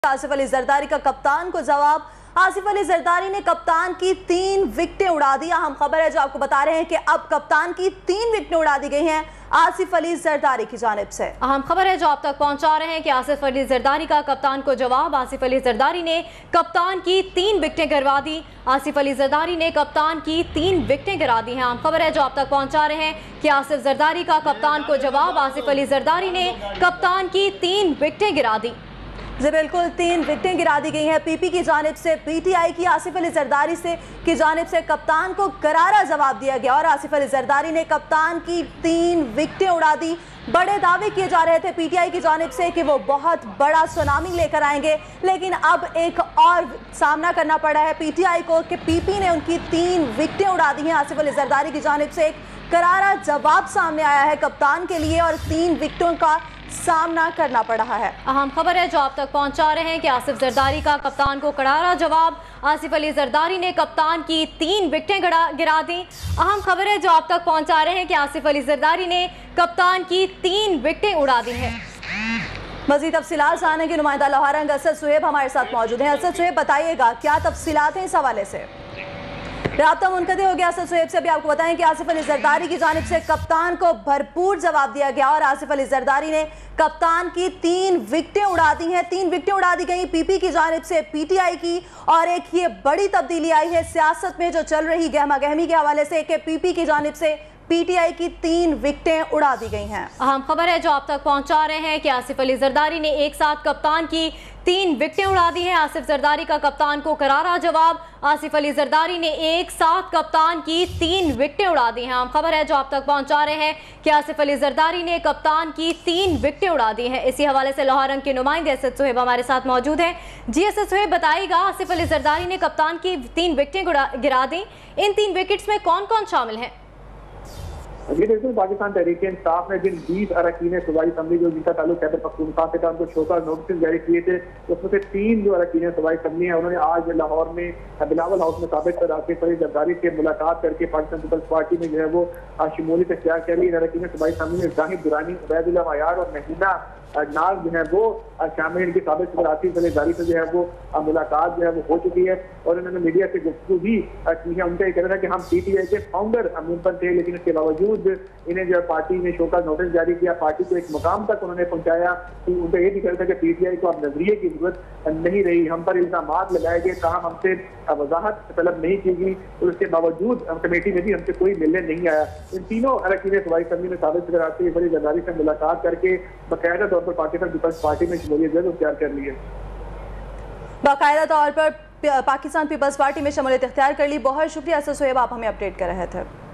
आसिफ अली जरदारी का कप्तान को जवाब। आसिफ अली जरदारी ने कप्तान की 3 विकेटें उड़ा दी। अहम खबर है जो आपको बता रहे हैं कि अब कप्तान की 3 विकेटें उड़ा दी गई हैं आसिफ अली जरदारी की जानिब से। अहम खबर है जो आप तक पहुंचा रहे हैं कि आसिफ अली जरदारी का कप्तान को जवाब। आसिफ अली जरदारी ने कप्तान की 3 विकेटें गिरवा दी। आसिफ अली जरदारी ने कप्तान की 3 विकेटें गिरा दी हैं। अहम खबर है जो आप तक पहुंचा रहे हैं कि आसिफ जरदारी का कप्तान को जवाब। आसिफ अली जरदारी ने कप्तान की 3 विकेटें गिरा दी। जी बिल्कुल, 3 विकेटें गिरा दी गई हैं पीपी की जानिब से। पीटीआई की आसिफ अली जरदारी से की जानिब से कप्तान को करारा जवाब दिया गया और आसिफ अली जरदारी ने कप्तान की 3 विकेटें उड़ा दी। बड़े दावे किए जा रहे थे पीटीआई की जानिब से कि वो बहुत बड़ा सुनामी लेकर आएंगे, लेकिन अब एक और सामना करना पड़ा है पीटीआई को कि पीपी ने उनकी 3 विकेटें उड़ा दी हैं। आसिफ अली जरदारी की जानिब से एक करारा जवाब सामने आया है कप्तान के लिए और 3 विकेटों का सामना करना पड़ रहा है। अहम खबर है जो आप तक पहुंचा रहे हैं कि आसिफ जरदारी का कप्तान को करारा जवाब। आसिफ अली जरदारी ने कप्तान की 3 विकेटें गिरा दी। अहम खबर है जो आप तक पहुंचा रहे हैं कि आसिफ अली जरदारी ने कप्तान की 3 विकेटें उड़ा दी हैं। मज़ीद तफसीलात जानने के नुमाइंदा लाहौर रंग असद सुहेब हमारे साथ मौजूद हैं। असद सुहेब, बताइएगा क्या तफसीलात हैं इस हवाले से? राब्ता मुनक़ते हो गया असद सुहेब से। अभी आपको बताएं कि आसिफ अली जरदारी की जानिब से कप्तान को भरपूर जवाब दिया गया और आसिफ अली जरदारी ने कप्तान की 3 विकेटें उड़ा दी हैं। 3 विकेटें उड़ा दी गई पीपी की जानिब से पीटीआई की। और एक ये बड़ी तब्दीली आई है सियासत में जो चल रही गहमा गहमी के हवाले से कि पीपी की जानिब से पीटीआई की 3 विकेटें उड़ा दी गई हैं। अहम खबर है जो आप तक पहुंचा रहे हैं कि आसिफ अली जरदारी ने एक साथ कप्तान की 3 विकेटें उड़ा दी हैं। आसिफ जरदारी का कप्तान को करारा जवाब। आसिफ अली जरदारी ने एक साथ कप्तान की 3 विकेटें उड़ा दी हैं। अहम खबर है जो आप तक पहुंचा रहे हैं कि आसिफ अली जरदारी ने कप्तान की 3 विकेटें उड़ा दी हैं। इसी हवाले से लाहौर रंग के नुमाइंदे असद सुहेब हमारे साथ मौजूद हैं। जी असद सुहेब, बताइएगा आसिफ अली जरदारी ने कप्तान की 3 विकेटें गिरा दी, इन 3 विकेट्स में कौन कौन शामिल हैं? जी बिल्कुल, पाकिस्तान तहरीक इंसाफ ने जिन 20 अरकान सूबाई असम्बली जो जिनका ताल्लुक खैबर पख्तूनख्वा से था उनको शोकॉज नोटिस जारी किए थे, उसमें से 3 जो अरकान सूबाई असम्बली हैं उन्होंने आज लाहौर में बिलावल हाउस में साबित कर आसिफ अली जरदारी से मुलाकात करके पाकिस्तान पीपल्स पार्टी में जो है वो शमूलियत इख्तियार कर ली। अरकान सूबाई असम्बली में जाहिद दुरानी, उबैदुल्लाह मयार और महीना नाज जो है वो शामिल। इनकी साबित खबर आसिफ अली जरदारी से जो है वो मुलाकात जो है वो हो चुकी है और उन्होंने मीडिया से गुफ्तगू भी की है। उनका ये कहना था कि हम पीटीआई के फाउंडर मुंतब थे, लेकिन इसके बावजूद इन्हें जो है पार्टी ने शोकॉज नोटिस जारी किया। पार्टी को एक मुकाम तक उन्होंने पहुंचाया। तो उनका ये भी कहना था कि पीटीआई को अब नजरिए की जरूरत नहीं रही। हम पर इल्जामात लगाए गए, ताहम हमसे वजाहत तलब नहीं की गई और उसके बावजूद कमेटी में भी हमसे कोई मिलने नहीं आया। इन तीनों अरकान सूबाई असम्बली में साबित खबर आसिफ अली जरदारी से मुलाकात करके बाकायदा तौर पर पाकिस्तान पीपल्स पार्टी में शमूलियत इख्तियार कर ली है। बाकायदा तौर पर पाकिस्तान पीपल्स पार्टी में शमूलियत इख्तियार कर ली। बहुत शुक्रिया असद सुहेब, आप हमें अपडेट कर रहे थे।